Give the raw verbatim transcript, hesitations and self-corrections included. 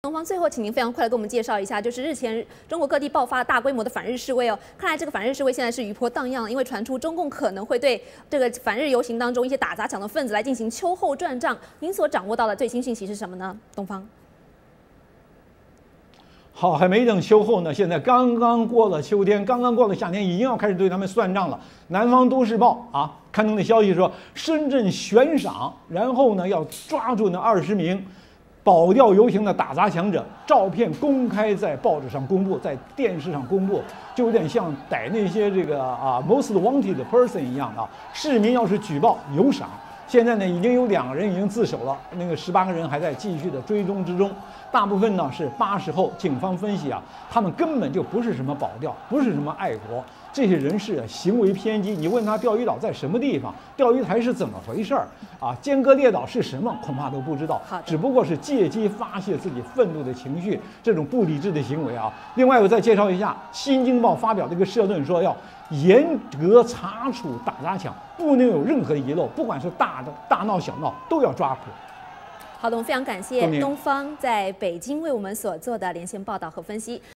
东方，最后请您非常快的给我们介绍一下，就是日前中国各地爆发大规模的反日示威哦，看来这个反日示威现在是余波荡漾，因为传出中共可能会对这个反日游行当中一些打砸抢的分子来进行秋后转账。您所掌握到的最新讯息是什么呢？东方。 好，还没等秋后呢，现在刚刚过了秋天，刚刚过了夏天，已经要开始对他们算账了。南方都市报啊刊登的消息说，深圳悬赏，然后呢要抓住那二十名保钓游行的打砸抢者，照片公开在报纸上公布，在电视上公布，就有点像逮那些这个啊 most wanted person 一样的啊。市民要是举报有赏。 现在呢，已经有两个人已经自首了，那个十八个人还在继续的追踪之中。大部分呢是八十后，警方分析啊，他们根本就不是什么保钓，不是什么爱国，这些人士啊行为偏激。你问他钓鱼岛在什么地方，钓鱼台是怎么回事儿啊？尖阁列岛是什么，恐怕都不知道。只不过是借机发泄自己愤怒的情绪，这种不理智的行为啊。另外，我再介绍一下，《新京报》发表的一个社论说要。 严格查处打砸抢，不能有任何的遗漏，不管是大的大闹小闹，都要抓捕。 好的，我们非常感谢东方在北京为我们所做的连线报道和分析。